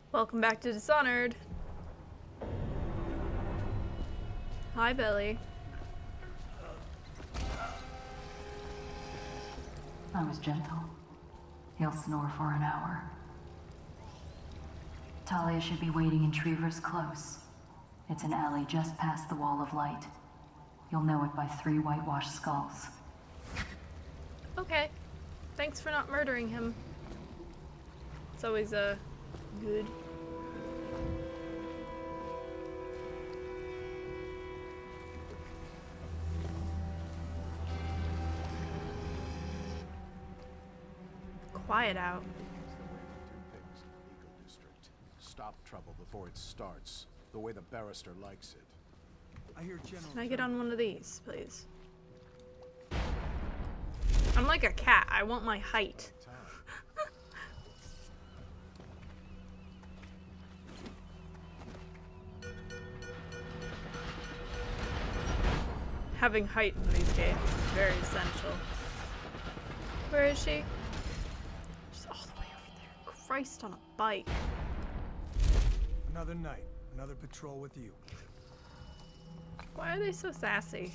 Welcome back to Dishonored. Hi, Billy. I was gentle. He'll snore for an hour. Talia should be waiting in Trevor's Close. It's an alley just past the Wall of Light. You'll know it by 3 whitewashed skulls. Okay. Thanks for not murdering him. It's always, good. Quiet out. Stop trouble before it starts, the way the barrister likes it. I hear General. Can I get on one of these, please? I'm like a cat. I want my height. Having height in these games is very essential. Where is she? She's all the way over there. Christ on a bike. Another night, another patrol with you. Why are they so sassy?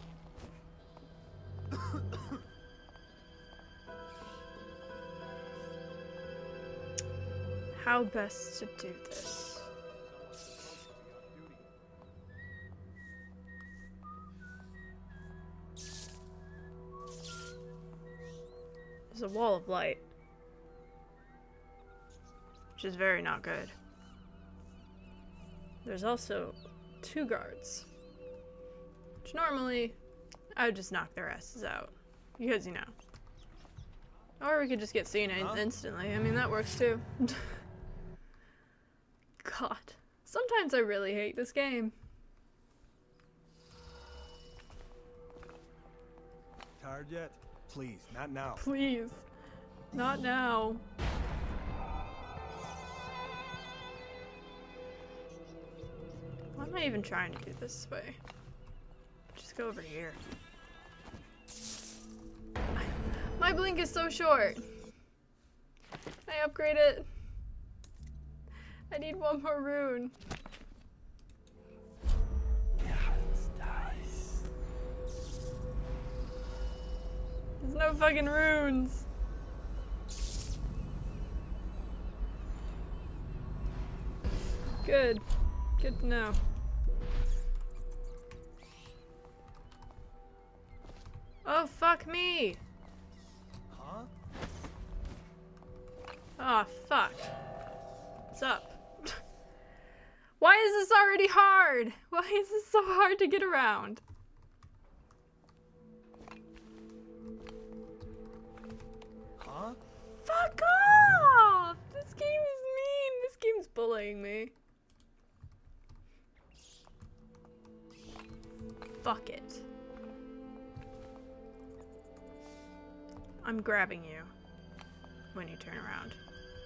How best to do this? There's a wall of light, which is very not good. There's also 2 guards, which normally I would just knock their asses out, because, you know. Or we could just get Cena instantly. I mean, that works too. God, sometimes I really hate this game. Tired yet? Please, not now. Please, not now. Why am I even trying to do this way? Just go over here. My blink is so short. Can I upgrade it? I need 1 more rune. There's no fucking runes. Good. Good to know. Oh, fuck me. Huh? Oh, fuck. What's up? Why is this already hard? Why is this so hard to get around? Huh? Fuck off! This game is mean. This game's bullying me. Fuck it. I'm grabbing you when you turn around.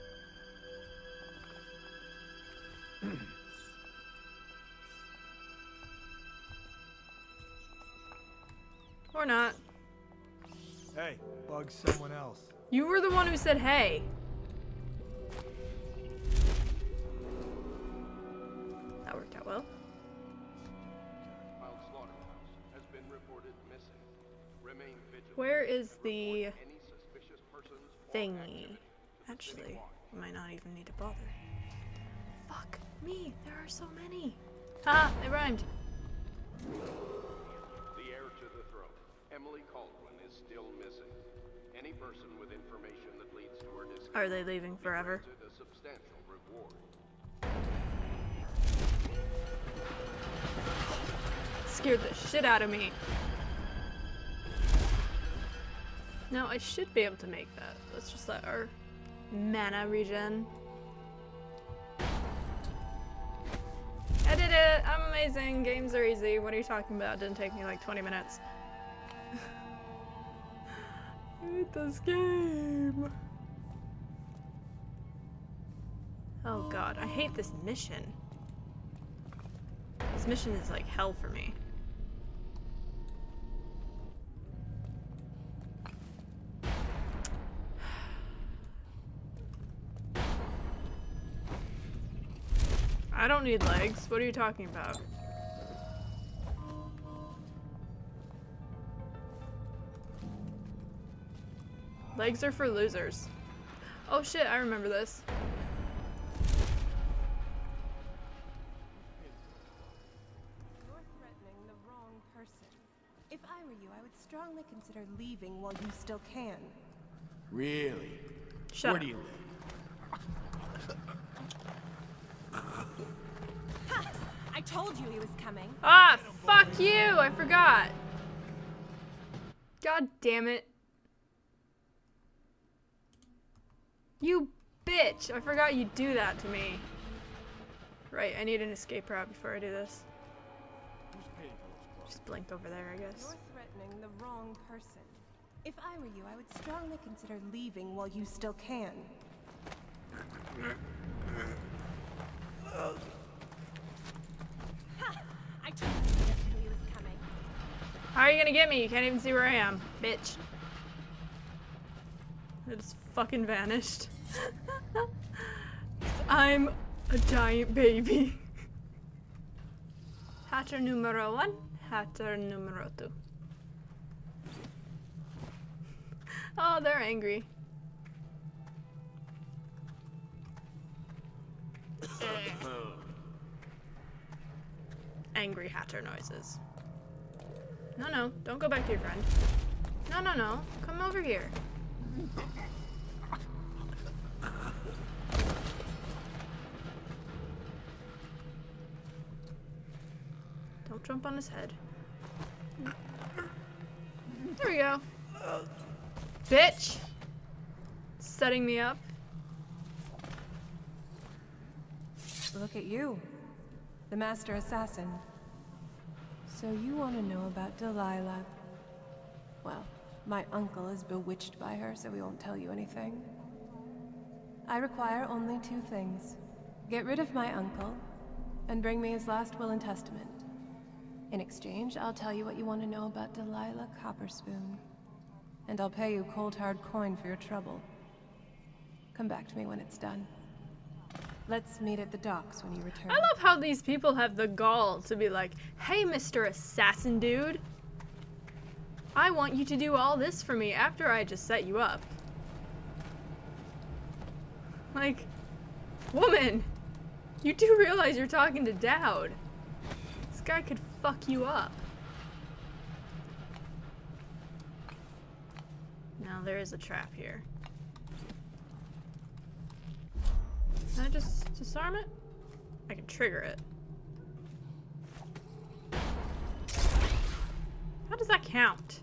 Or not. Hey, bug someone else. You were the one who said hey. That worked out well. Mild Slaughterhouse has been reported missing. Remain vigilant. Where is the Any suspicious persons or thingy? activity to Actually, City Walk. I might not even need to bother. Fuck me, there are so many. Ah, they rhymed. The heir to the throne, Emily Caldwin, is still missing. Any person with information that leads to her discovery Are they leaving forever? granted a substantial reward. Scared the shit out of me. Now I should be able to make that. Let's just let our mana regen. I did it! I'm amazing! Games are easy. What are you talking about? It didn't take me like 20 minutes. I hate this game. Oh god, I hate this mission. This mission is like hell for me. I don't need legs. What are you talking about? Legs are for losers. Oh shit, I remember this. You're threatening the wrong person. If I were you, I would strongly consider leaving while you still can. Really? Shut Where up. do you live? I told you he was coming. Ah, fuck you! I forgot. God damn it. You bitch! I forgot you'd do that to me. Right, I need an escape route before I do this. Just blink over there, I guess. You're threatening the wrong person. If I were you, I would strongly consider leaving while you still can. I told you he was coming. How are you gonna get me? You can't even see where I am, bitch. It just fucking vanished. I'm a giant baby. Hatter numero 1, hatter numero 2. Oh, they're angry. Angry hatter noises. No, no, don't go back to your friend. No, no, no, come over here. Don't jump on his head. There we go. Bitch! Setting me up. Look at you, the master assassin. So you want to know about Delilah? Well, my uncle is bewitched by her, so we won't tell you anything. I require only 2 things. Get rid of my uncle, and bring me his last will and testament. In exchange, I'll tell you what you want to know about Delilah Copperspoon. And I'll pay you cold hard coin for your trouble. Come back to me when it's done. Let's meet at the docks when you return. I love how these people have the gall to be like, hey, Mr. Assassin Dude. I want you to do all this for me after I just set you up. Like, woman, you do realize you're talking to Dowd. This guy could fuck you up. Now there is a trap here. Can I just disarm it? I can trigger it. How does that count?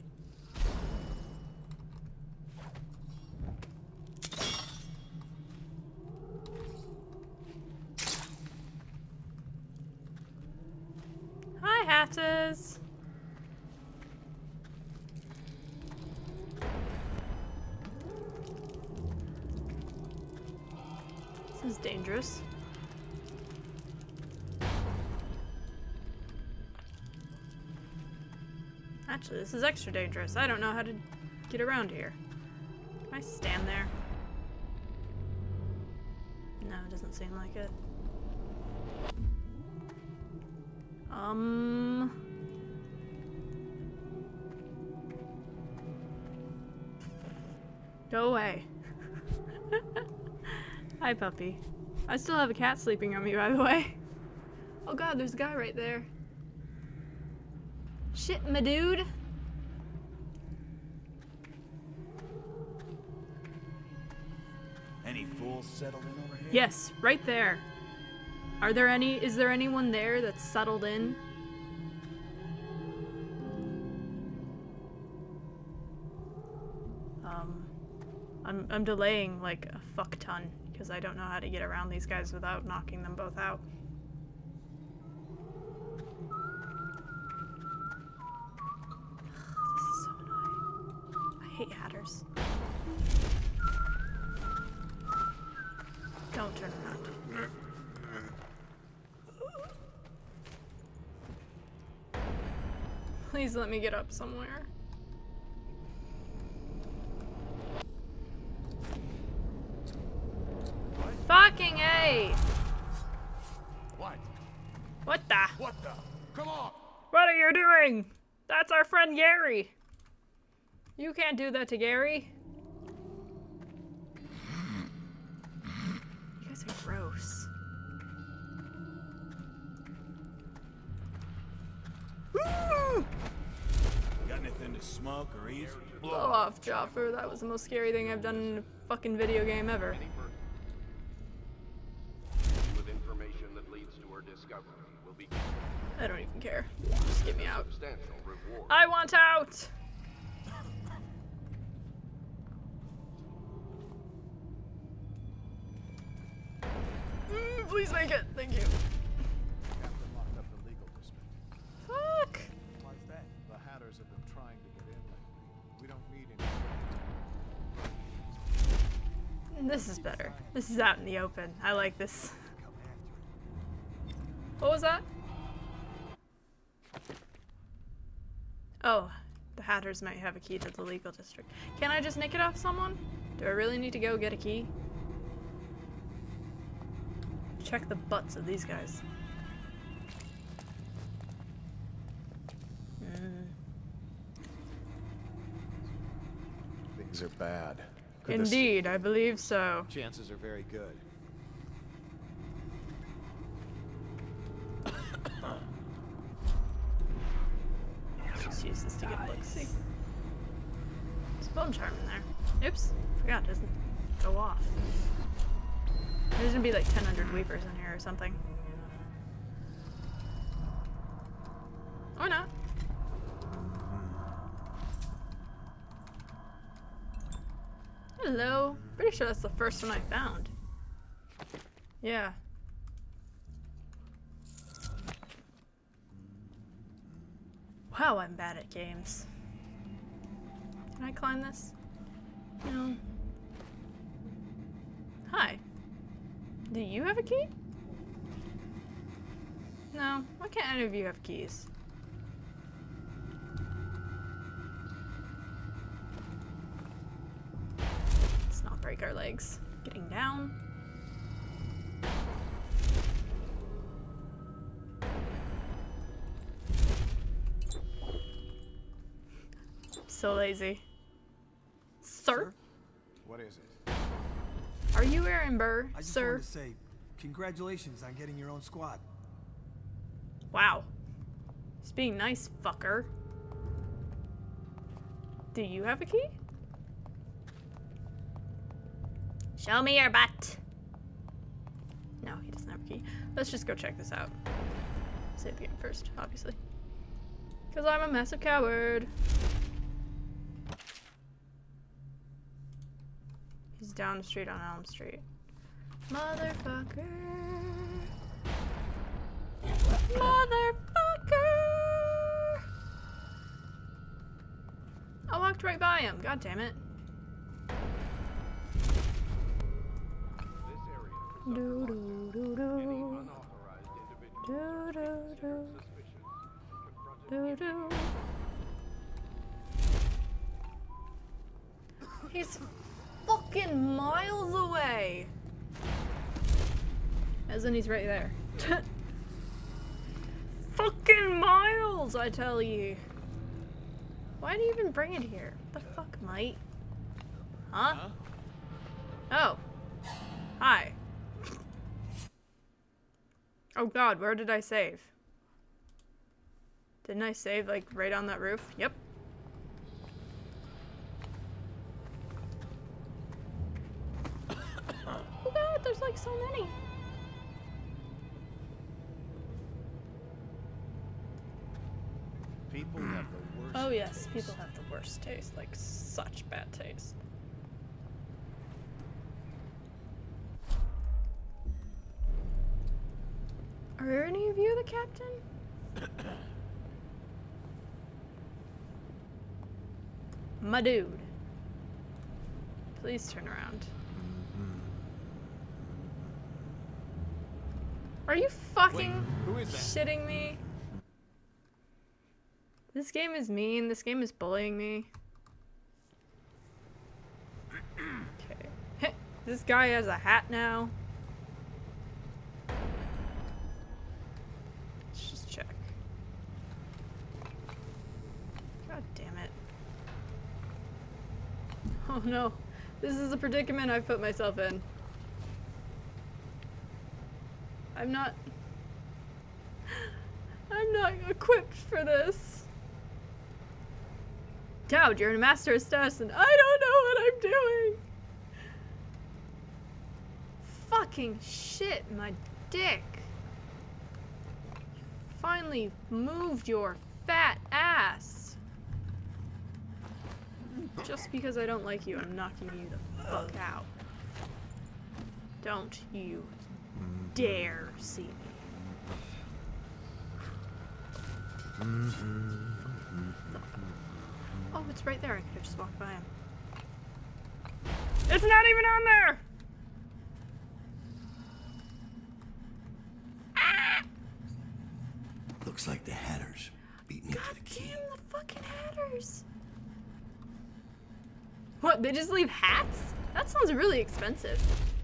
Hi, Hatters. This is dangerous. Actually, this is extra dangerous. I don't know how to get around here. Can I stand there? No, it doesn't seem like it. Go away. Hi, puppy. I still have a cat sleeping on me, by the way. Oh god, there's a guy right there. Shit, my dude. Any fools settled in over here? Yes, right there. Are there any? Is there anyone there that's settled in? I'm delaying like a fuck ton because I don't know how to get around these guys without knocking them both out. This is so annoying. I hate hatters. Don't turn around. Please let me get up somewhere. Fucking A! What the? What the? Come on! What are you doing? That's our friend Gary. You can't do that to Gary. You guys are gross. Woo! Got anything to smoke or eat? Blow off, Joffer. That was the most scary thing I've done in a fucking video game ever. With information that leads to her discovery will be I don't even care. Just get me out. substantial reward. I want out! Please make it. Thank you. Captain locked up the legal district. Fuck. Why's that? The Hatters have been trying to get in lately. We don't need any. This is better. This is out in the open. I like this. Come after it. What was that? Oh, the Hatters might have a key to the legal district. Can I just nick it off someone? Do I really need to go get a key? Check the butts of these guys. Things are bad. Could this- Indeed, I believe so. Chances are very good. Just use this to get look-see. There's a bone charm in there. Oops, forgot, doesn't go off. There's gonna be like 10 weepers in here or something. Or not. Hello. Pretty sure that's the first one I found. Yeah. Wow, I'm bad at games. Can I climb this? No. Hi. Do you have a key? No. Why can't any of you have keys? Let's not break our legs. Getting down. So lazy. Sir? What is it? Are you Aaron Burr, I just sir? wanted to say, congratulations on getting your own squad. Wow. He's being nice, fucker. Do you have a key? Show me your butt. No, he doesn't have a key. Let's just go check this out. Save the game first, obviously. Because I'm a massive coward. He's down the street on Elm Street. Motherfucker. Motherfucker! I walked right by him. God damn it. This area is Do under do lockdown. do Any do. unauthorized individuals Do do do. suspicious confronted Do do. He's fucking miles away. As in he's right there. Fucking miles, I tell you. Why do you even bring it here? The fuck, mate? Huh? Oh. Hi. Oh god, where did I save? Didn't I save, like, right on that roof? Yep. Oh god, there's like so many. People have the worst. Oh yes, taste. people have the worst taste, like such bad taste. Are any of you the captain? My dude. Please turn around. Are you fucking who is that? shitting me? This game is mean. This game is bullying me. Okay. This guy has a hat now. Oh no. This is a predicament I've put myself in. I'm not equipped for this. Dowd, you're a master assassin. I don't know what I'm doing. Fucking shit, my dick. You finally moved your fat ass. Just because I don't like you, I'm knocking you the fuck out. Don't you dare see me. Oh, it's right there. I could have just walked by him. It's not even on there! Ah! Looks like the Hatters beat me to the key. God damn the fucking Hatters! What, they just leave hats? That sounds really expensive.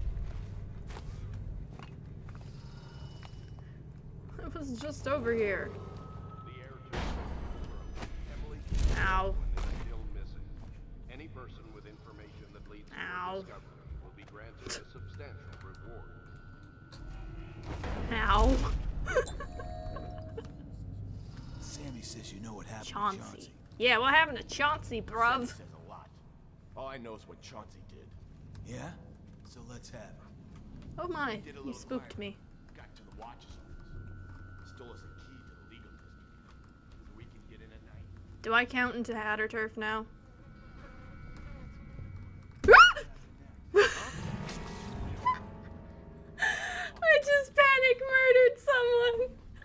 I was just over here. Ow. Still missing. Any person with information that leads to a discovery will be granted a substantial reward. Ow. Sammy says you know what happened to Chauncey. Chauncey. Yeah, what happened to Chauncey, bruv? Says a lot. All I know is what Chauncey did. Yeah? So let's have it. Oh my, Did a you little spooked climb. me. Got to the watches office. Stole us a key to the legal district. So we can get in at night. Do I count into Hatter Turf now? I just panic murdered someone.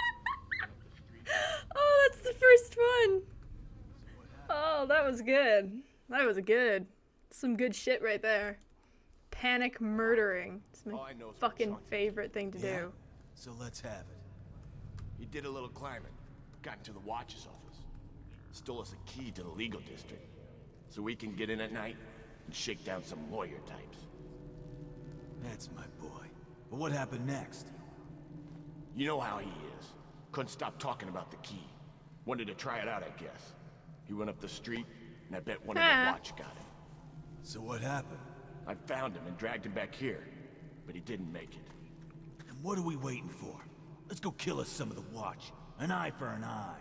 Oh, that's the first one. Oh, that was good. That was good. Some good shit right there. Panic murdering. It's my All I know is what fucking Chauncey favorite thing to Yeah? do. So let's have it. He did a little climbing. Got into the watches office. Stole us a key to the legal district. So we can get in at night and shake down some lawyer types. That's my boy. But what happened next? You know how he is. Couldn't stop talking about the key. Wanted to try it out, I guess. He went up the street, and I bet one of the watch got him. So what happened? I found him and dragged him back here, but he didn't make it. And what are we waiting for? Let's go kill us some of the watch. An eye for an eye.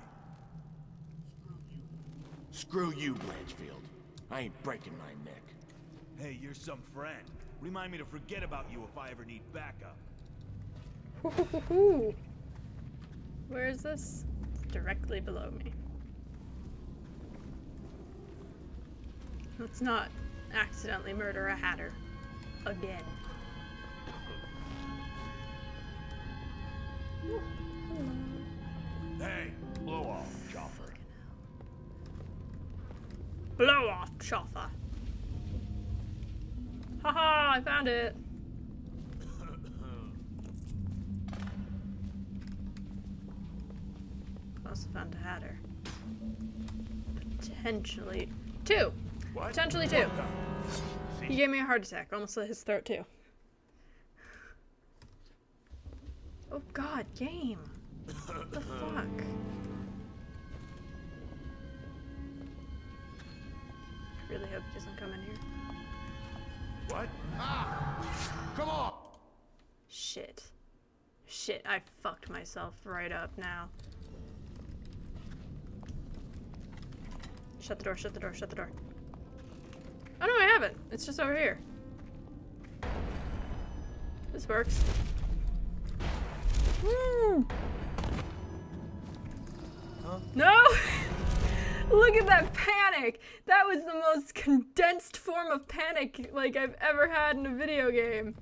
Screw you, Blanchfield. I ain't breaking my neck. Hey, you're some friend. Remind me to forget about you if I ever need backup. Where is this? It's directly below me. Let's not accidentally murder a Hatter again. Hey! Blow off, Chopper. Blow off, Chopper. Haha, I found it. Also found a Hatter. Potentially two. What? Potentially two. He gave me a heart attack. Almost slit his throat too. Oh god, game. What the fuck? I really hope he doesn't come in here. What? Ah! Come on! Shit. Shit, I fucked myself right up now. Shut the door, shut the door, shut the door. Oh no, I haven't. It's just over here. This works. Woo! Huh? No! Look at that panic! That was the most condensed form of panic like I've ever had in a video game.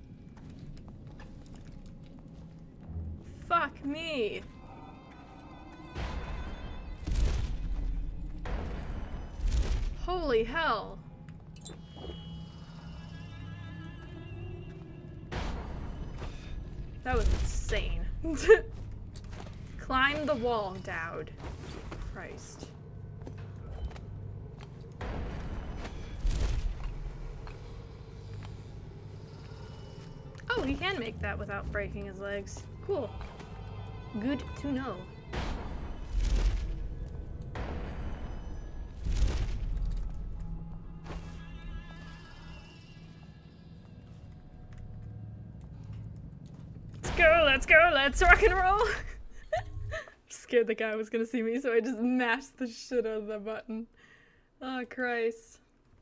Fuck me. Holy hell. That was insane. Climb the wall, Dowd. Christ. Oh, he can make that without breaking his legs. Cool. Good to know. let's go, let's rock and roll! Scared the guy was gonna see me, so I just mashed the shit out of the button. Oh, Christ.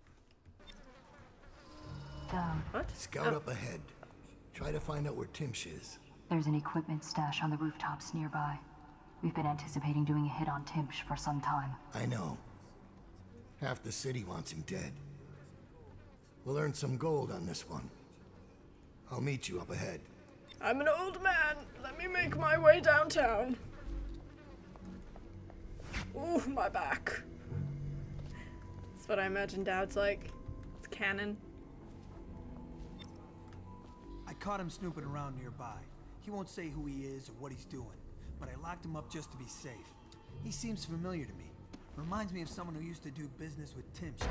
What? Scout up ahead. Try to find out where Timsh is. There's an equipment stash on the rooftops nearby. We've been anticipating doing a hit on Timsh for some time. I know. Half the city wants him dead. We'll earn some gold on this one. I'll meet you up ahead. I'm an old man. Let me make my way downtown. Ooh, my back. That's what I imagine Dad's like. It's canon. I caught him snooping around nearby. He won't say who he is or what he's doing, but I locked him up just to be safe. He seems familiar to me. Reminds me of someone who used to do business with Timsh.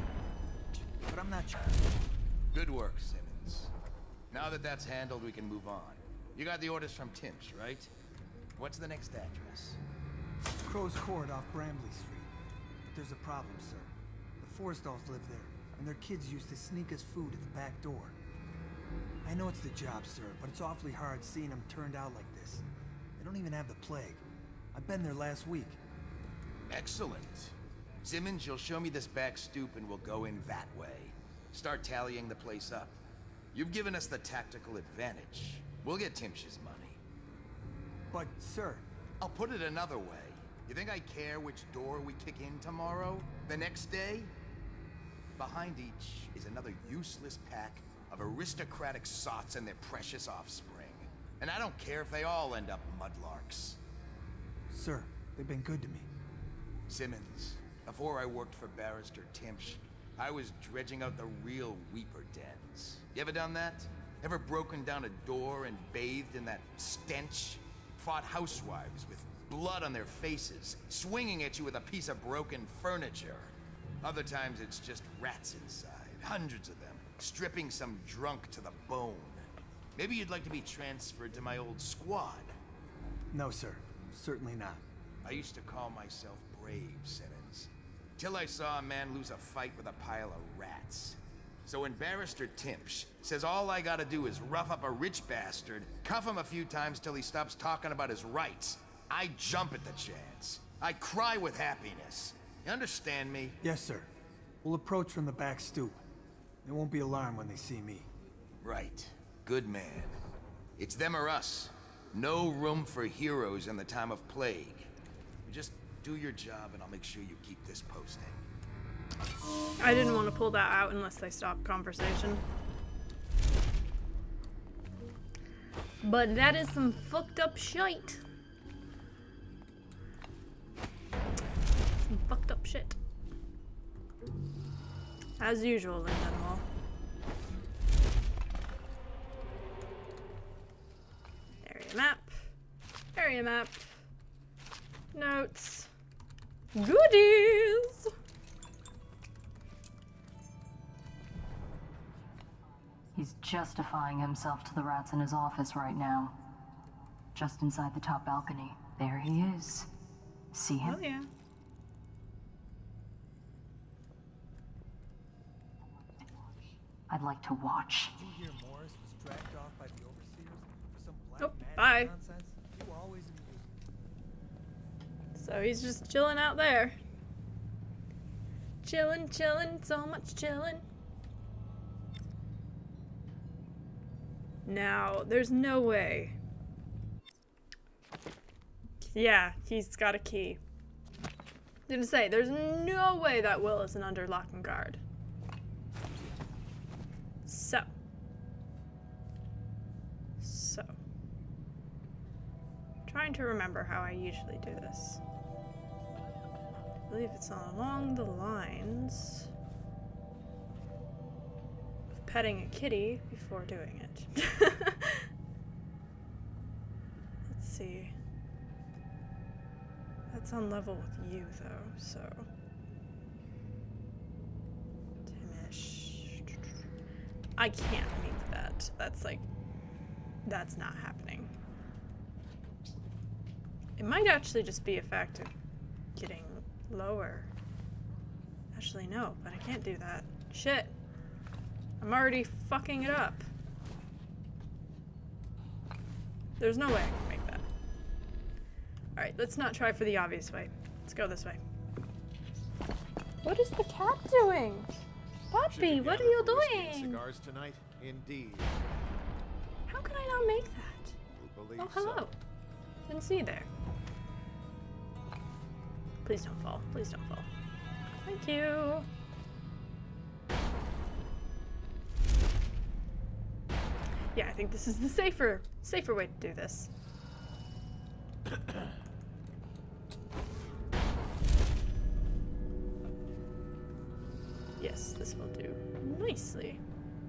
But I'm not sure. Good work, Simmons. Now that that's handled, we can move on. You got the orders from Timsh, right? What's the next address? Crow's Court off Bramley Street. But there's a problem, sir. The Forrestalls live there, and their kids used to sneak us food at the back door. I know it's the job, sir, but it's awfully hard seeing them turned out like this. They don't even have the plague. I've been there last week. Excellent. Simmons, you'll show me this back stoop and we'll go in that way. Start tallying the place up. You've given us the tactical advantage. We'll get Timsh's money. But, sir... I'll put it another way. You think I care which door we kick in tomorrow? The next day? Behind each is another useless pack of aristocratic sots and their precious offspring. And I don't care if they all end up mudlarks. Sir, they've been good to me. Simmons, before I worked for Barrister Timsh, I was dredging out the real Weeper dens. You ever done that? Ever broken down a door and bathed in that stench? Fought housewives with blood on their faces, swinging at you with a piece of broken furniture. Other times it's just rats inside, hundreds of them, stripping some drunk to the bone. Maybe you'd like to be transferred to my old squad. No, sir. Certainly not. I used to call myself brave, Simmons. Till I saw a man lose a fight with a pile of rats. So when Barrister Timsh says all I gotta do is rough up a rich bastard, cuff him a few times till he stops talking about his rights, I jump at the chance. I cry with happiness. You understand me? Yes, sir. We'll approach from the back stoop. They won't be alarmed when they see me. Right. Good man. It's them or us. No room for heroes in the time of plague. Just do your job and I'll make sure you keep this posting. I didn't want to pull that out unless they stopped conversation. But that is some fucked up shite. Some fucked up shit. As usual in Dunwall. Area map. Area map. Notes. Goodies! He's justifying himself to the rats in his office right now. Just inside the top balcony. There he is. See him? Oh yeah. I'd like to watch. Did you hear Morris was dragged off by the overseers for some black Nope, magic bye. nonsense? You always amuse. So he's just chilling out there. Chilling, chilling, so much chilling. Now, there's no way. Yeah, he's got a key. I was gonna say, there's no way that Will isn't under lock and guard. So. Trying to remember how I usually do this. I believe it's along the lines of petting a kitty before doing it. Let's see. That's on level with you, though, so... Timish. I can't meet that. That's like... That's not happening. It might actually just be a fact of getting lower. Actually, no, but I can't do that. Shit. I'm already fucking it up. There's no way I can make that. Alright, let's not try for the obvious way. Let's go this way. What is the cat doing? Puppy, what are you doing? Cigars tonight? Indeed. How can I not make that? Oh, hello. So. Didn't see you there. Please don't fall. Please don't fall. Thank you. Yeah, I think this is the safer way to do this. Yes, this will do nicely.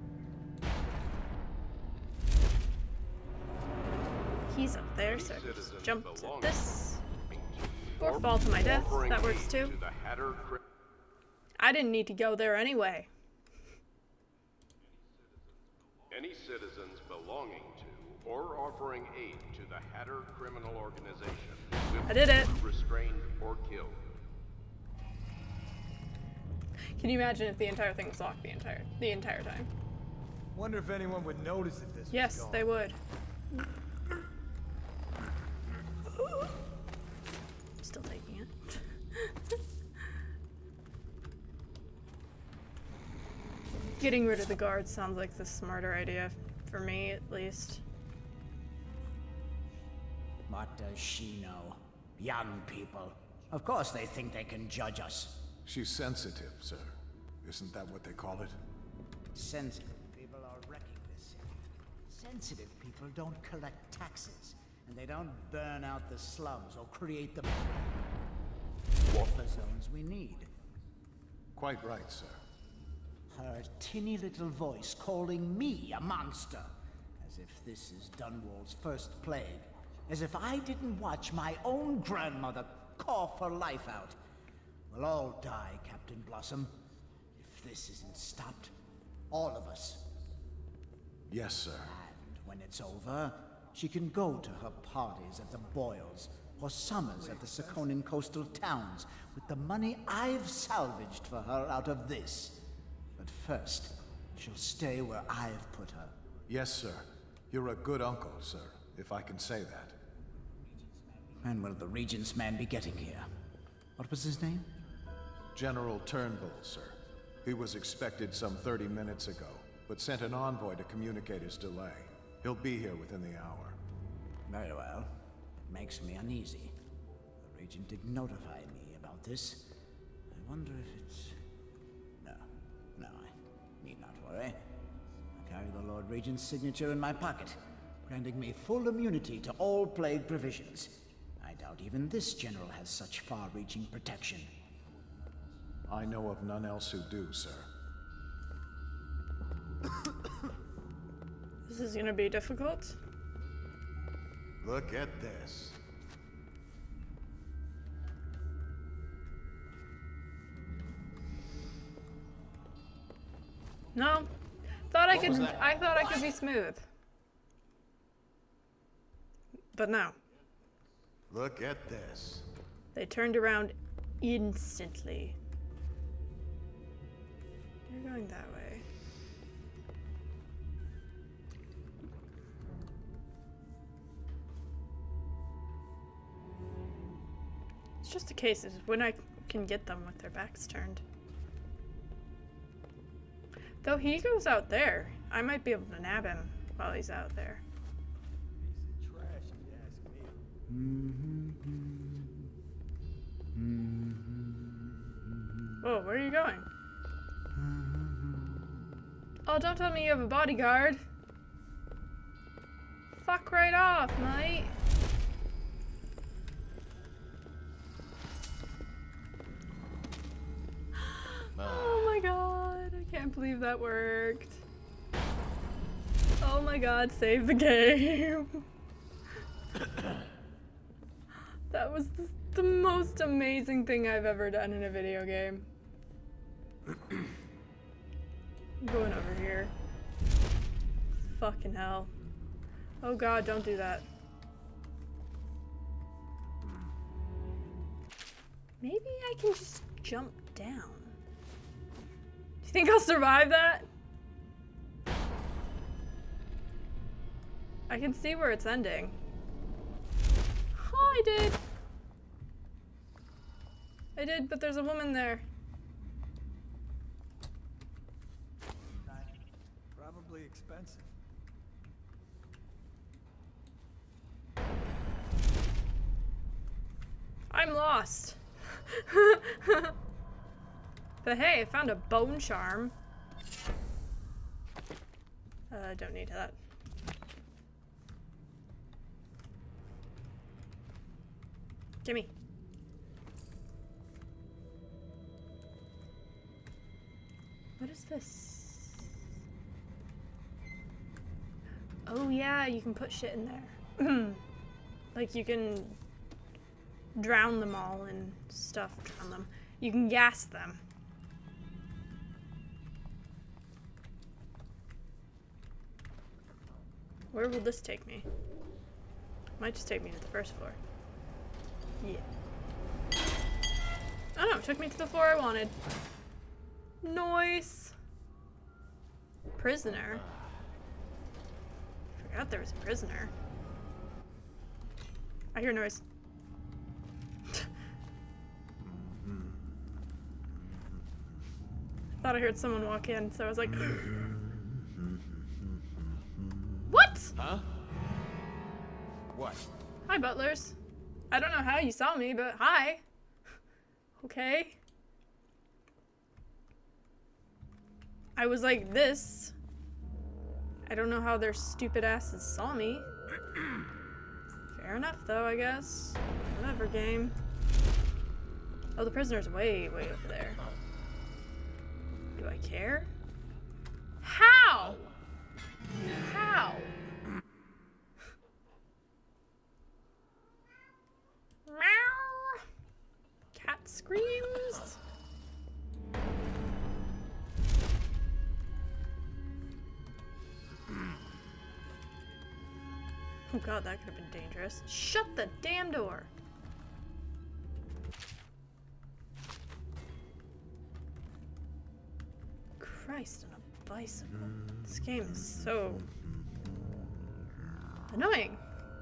He's up there, so I can just jump to this. Or fall to my death. That works too. I didn't need to go there anyway. Any citizens belonging to or offering aid to the Hatter criminal organization will be restrained or killed. Can you imagine if the entire thing was locked the entire time? Wonder if anyone would notice if this Yes, was gone. they would. Still taking it. Getting rid of the guards sounds like the smarter idea, for me at least. What does she know? Young people. Of course they think they can judge us. She's sensitive, sir. Isn't that what they call it? Sensitive people are wrecking this city. Sensitive people don't collect taxes, and they don't burn out the slums or create the buffer zones we need. Quite right, sir. Her tinny little voice calling me a monster. As if this is Dunwall's first plague. As if I didn't watch my own grandmother cough her life out. We'll all die, Captain Blossom. If this isn't stopped, all of us. Yes, sir. And when it's over, she can go to her parties at the Boyles, or summers at the Sakonin coastal towns, with the money I've salvaged for her out of this. But first, she'll stay where I've put her. Yes, sir. You're a good uncle, sir, if I can say that. When will the Regent's man be getting here? What was his name? General Turnbull, sir. He was expected some 30 minutes ago, but sent an envoy to communicate his delay. He'll be here within the hour. Very well. It makes me uneasy. The Regent didn't notify me about this. I wonder if it's... No, I need not worry. I carry the Lord Regent's signature in my pocket, granting me full immunity to all plague provisions. I doubt even this general has such far-reaching protection. I know of none else who do, sir. This is gonna be difficult. Look at this. No. I thought I could be smooth. But no. Look at this. They turned around instantly. You're going that way. It's just a case of when I can get them with their backs turned. Though he goes out there, I might be able to nab him while he's out there. Whoa, where are you going? Oh, don't tell me you have a bodyguard. Fuck right off, mate. Oh my god, I can't believe that worked. Oh my god, save the game. That was the most amazing thing I've ever done in a video game. I'm going over here. Fucking hell. Oh god, don't do that. Maybe I can just jump down. Do you think I'll survive that? I can see where it's ending. Oh, I did, but there's a woman there. Probably expensive. I'm lost. But hey, I found a bone charm. I don't need that. Gimme. What is this? Oh yeah, you can put shit in there. Like you can drown them all and stuff. Drown them. You can gas them. Where will this take me? Might just take me to the first floor. Yeah. Oh no, it took me to the floor I wanted. Nice. Prisoner. Forgot there was a prisoner. I hear noise. Thought I heard someone walk in, so I was like, what? Huh? What? Hi, butlers. I don't know how you saw me, but hi. Okay. I was like this. I don't know how their stupid asses saw me. Fair enough, though, I guess. Whatever, game. Oh, the prisoner's way, way over there. Do I care? How? How? Meow. Cat screams. Oh god, that could have been dangerous. Shut the damn door. Christ on a bicycle. This game is so annoying.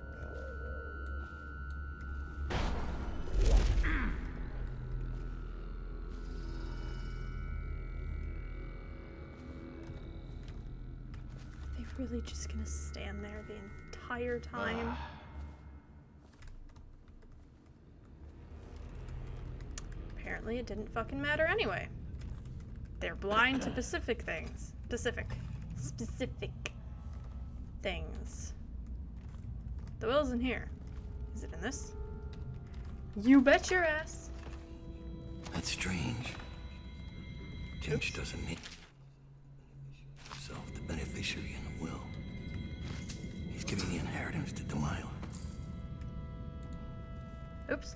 Are they really just gonna stand there the entire time? Apparently it didn't fucking matter anyway. They're blind to specific things. Specific things. The will's in here. Is it in this? You bet your ass. That's strange. Timsh doesn't need himself the beneficiary in the will. He's giving the inheritance to Delilah. Oops.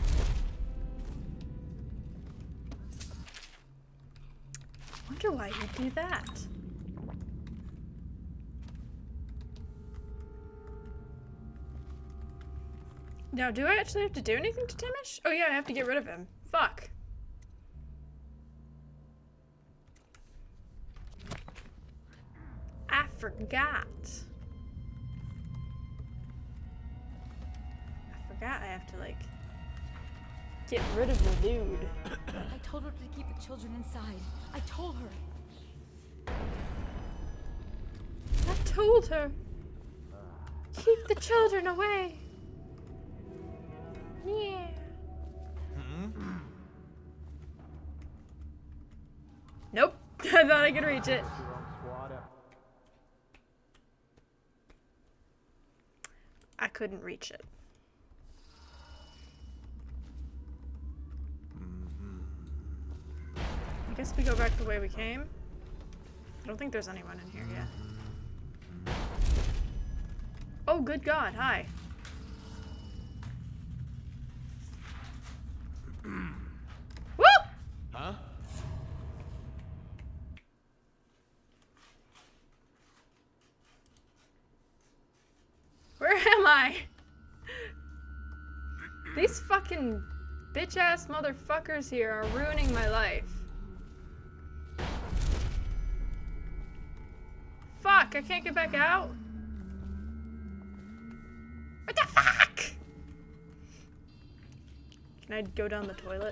Wonder why he'd do that. Now, do I actually have to do anything to Timish? Oh yeah, I have to get rid of him. Fuck. I forgot. I have to, like, get rid of the dude. I told her to keep the children inside. I told her. I told her. Keep the children away. Yeah. Nope. I thought I could reach it. I couldn't reach it. I guess we go back the way we came. I don't think there's anyone in here yet. Oh, good God, hi. Woo! Huh? Where am I? These fucking bitch-ass motherfuckers here are ruining my life. Fuck, I can't get back out? What the fuck? Can I go down the toilet?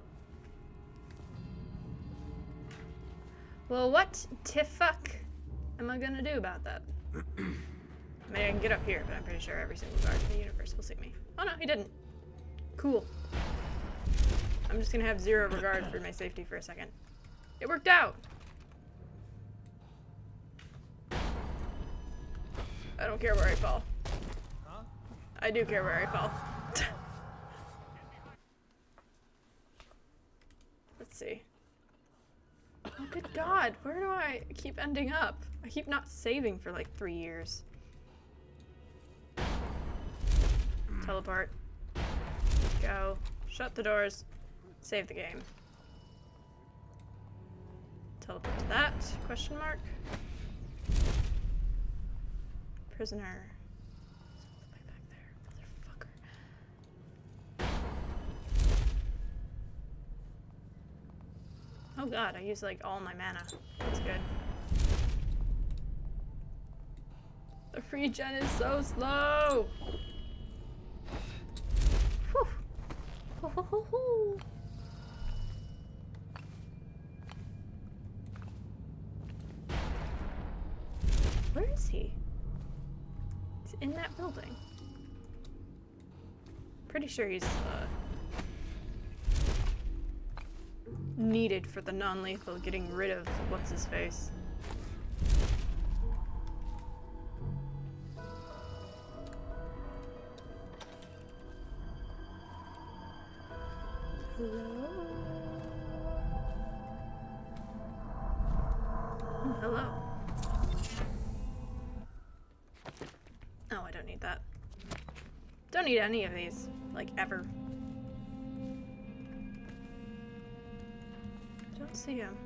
Well, what the fuck am I gonna do about that? I mean, I can get up here, but I'm pretty sure every single guard in the universe will see me. Oh no, he didn't. Cool. I'm just gonna have zero regard for my safety for a second. It worked out! I don't care where I fall. I do care where I fall. Let's see. Oh, good God, where do I keep ending up? I keep not saving for like 3 years. Teleport. Go. Shut the doors. Save the game. Teleport to that? Question mark. Prisoner. Way back there, motherfucker. Oh God, I used like all my mana. That's good. The regen is so slow. Whew. Ho, ho, ho, ho. Where is he? He's in that building. Pretty sure he's needed for the non-lethal getting rid of what's his face. Hello? Hello. Oh, I don't need that. Don't need any of these, like, ever. I don't see him.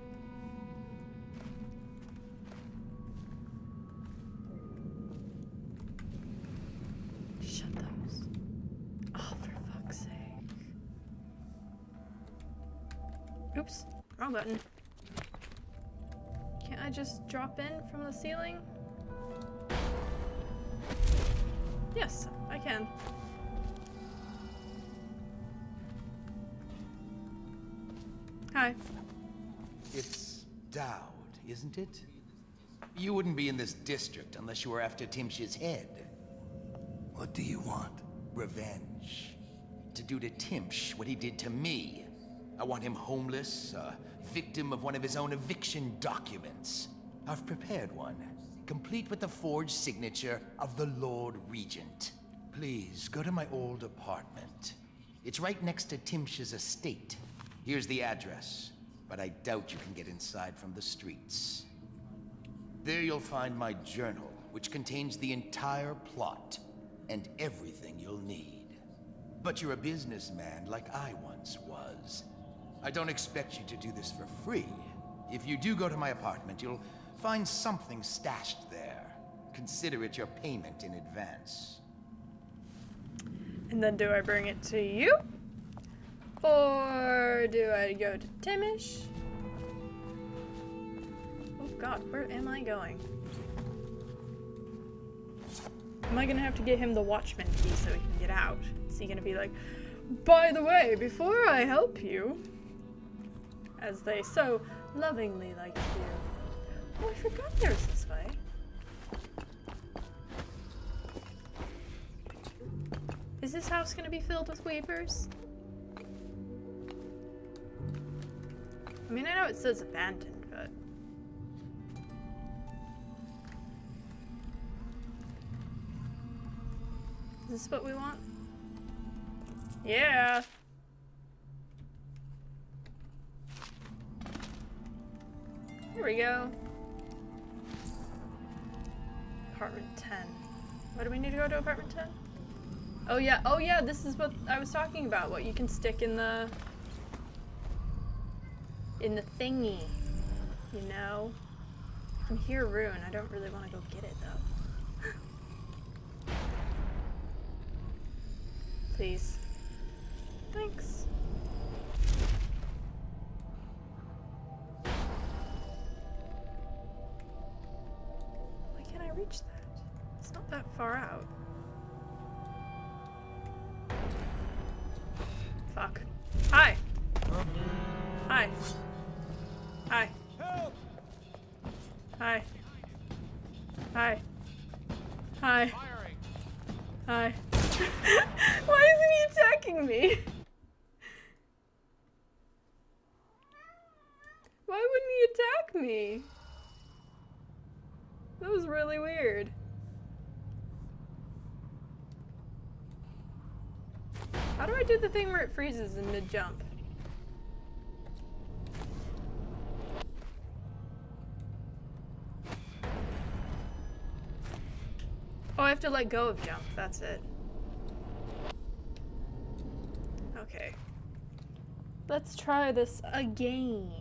Shut those. Oh, for fuck's sake. Oops, wrong button. Can't I just drop in from the ceiling? Yes, I can. Hi. It's Daud, isn't it? You wouldn't be in this district unless you were after Timsh's head. What do you want? Revenge. To do to Timsh what he did to me. I want him homeless, a victim of one of his own eviction documents. I've prepared one, complete with the forged signature of the Lord Regent. Please, go to my old apartment. It's right next to Timsh's estate. Here's the address, but I doubt you can get inside from the streets. There you'll find my journal, which contains the entire plot and everything you'll need. But you're a businessman like I once was. I don't expect you to do this for free. If you do go to my apartment, you'll find something stashed there. Consider it your payment in advance. And then do I bring it to you? Or do I go to Timish? Oh God, where am I going? Am I gonna have to get him the Watchman key so he can get out? Is he gonna be like, by the way, before I help you, as they so lovingly like to do. Oh, I forgot there's this way. Is this house gonna be filled with weepers? I mean, I know it says abandoned, but... Is this what we want? Yeah! Here we go. Apartment 10. Why do we need to go to apartment 10? Oh yeah, this is what I was talking about. What you can stick in the thingy, you know? I can hear Rune. I don't really want to go get it though. Please. Thanks. Why can't I reach that? It's not that far out. Fuck. Hi. Hi. Hi. Hi. Hi. Hi. Hi. Why isn't he attacking me? Why wouldn't he attack me? That was really weird. How do I do the thing where it freezes in mid-jump? Oh, I have to let go of jump. That's it. Okay. Let's try this again.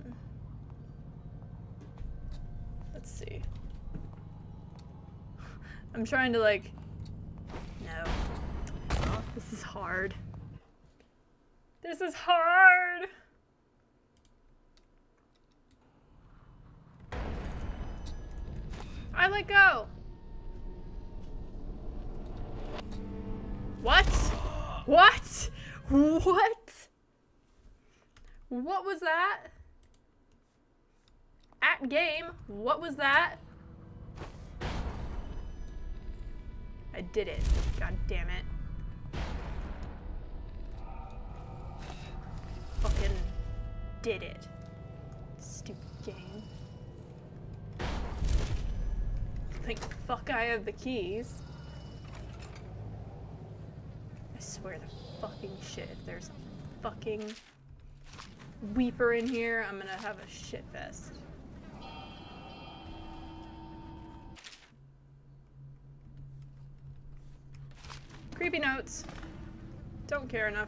Let's see. I'm trying to like... No. This is hard. This is hard! I let go! What? What? What? What was that? At game? What was that? I did it. God damn it. Fucking did it. Stupid game. Thank fuck I have the keys. I swear to fucking shit, if there's a fucking Weeper in here, I'm gonna have a shit fest. Creepy notes. Don't care enough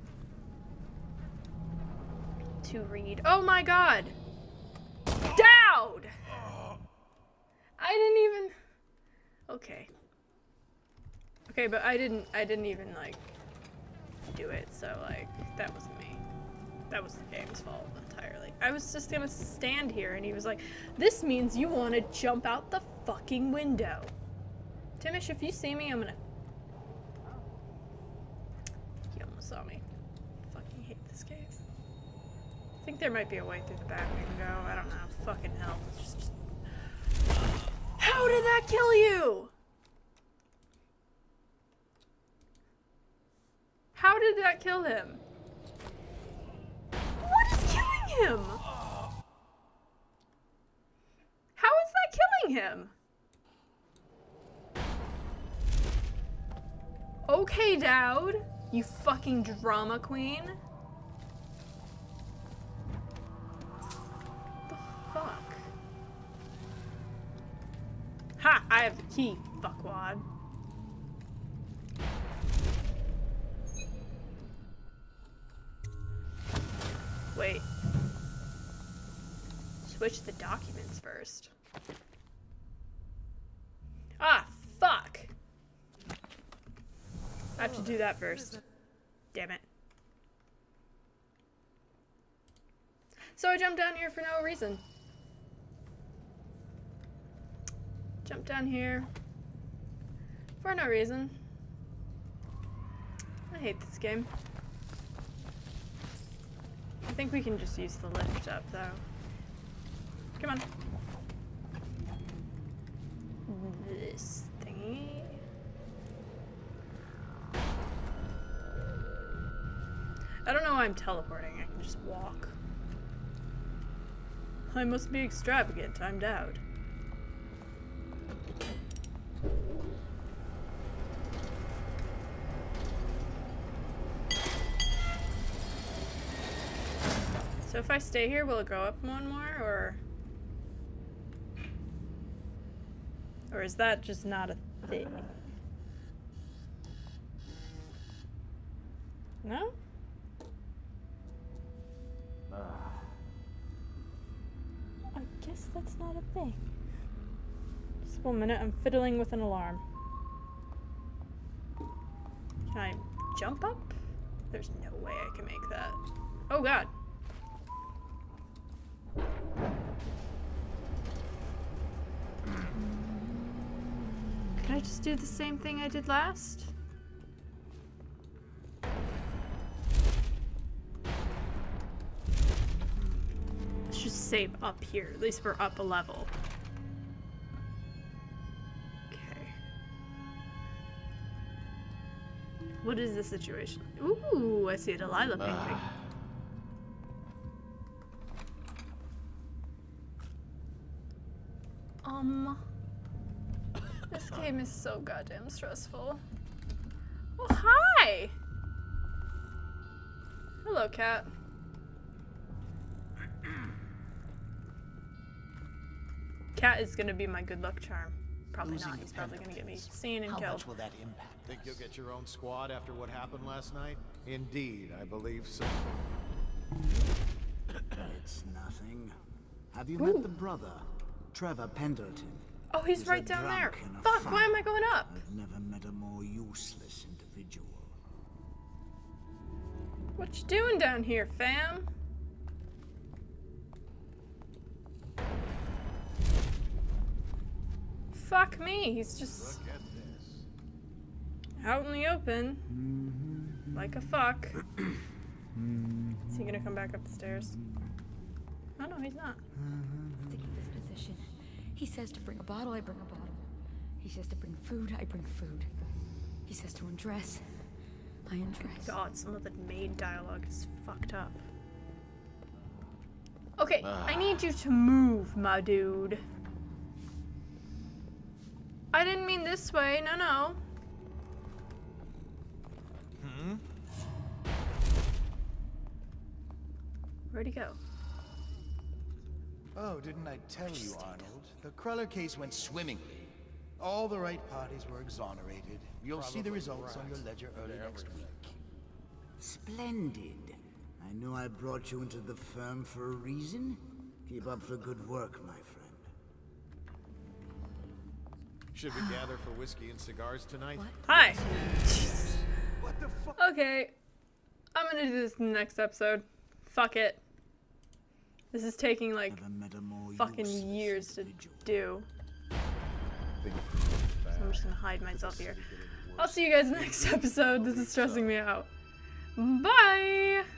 to read. Oh my god! Dowd! I didn't even... Okay. Okay, but I didn't even, like, do it, so, like, that wasn't me. That was the game's fault entirely. I was just gonna stand here, and he was like, this means you want to jump out the fucking window. Timish, if you see me, I'm gonna... He almost saw me. Fucking hate this game. I think there might be a way through the back we can go. I don't know. Fucking hell. It's just... How did that kill you? How did that kill him? What is killing him? How is that killing him? Okay, Dowd. You fucking drama queen. The fuck? Ha! I have the key, fuckwad. Wait. Switch the documents first. Ah, fuck! I have to do that first. Damn it. So I jumped down here for no reason. Jump down here for no reason. I hate this game. I think we can just use the lift up, though. Come on. This thingy. I don't know why I'm teleporting. I can just walk. I must be extravagant. I'm Dowd. So if I stay here, will it go up one more, or is that just not a thing? No? I guess that's not a thing. Just 1 minute, I'm fiddling with an alarm. Can I jump up? There's no way I can make that. Oh god. Could I just do the same thing I did last? safe up here. At least we're up a level. Okay. What is the situation? Ooh, I see a Delilah painting. This game is so goddamn stressful. Oh, hi! Hello, cat. Cat is gonna be my good luck charm. Probably not. He's probably gonna get me seen and killed. How much will that impact? Think you'll get your own squad after what happened last night? Indeed, I believe so. It's nothing. Have you met the brother, Trevor Pendleton? Oh, he's right down there. Fuck, why am I going up? I've never met a more useless individual. What you doing down here, fam? Fuck me, he's just out in the open. Like a fuck. Is he gonna come back up the stairs? Oh no, he's not. Sticking this position. He says to bring a bottle, I bring a bottle. He says to bring food, I bring food. He says to undress, I undress. God, some of the maid dialogue is fucked up. Okay, I need you to move, my dude. I didn't mean this way, no. Where'd he go? Oh, didn't I tell you, Arnold? The Cruller case went swimmingly. All the right parties were exonerated. You'll see the results on your ledger early next week. Splendid. I knew I brought you into the firm for a reason. Keep up the good work, my friend. Should we gather for whiskey and cigars tonight? What? Hi. What the fuck? Okay, I'm gonna do this in the next episode. Fuck it. This is taking like fucking years to do. So I'm just gonna hide myself here. I'll see you guys in the next episode. This is stressing me out. Bye!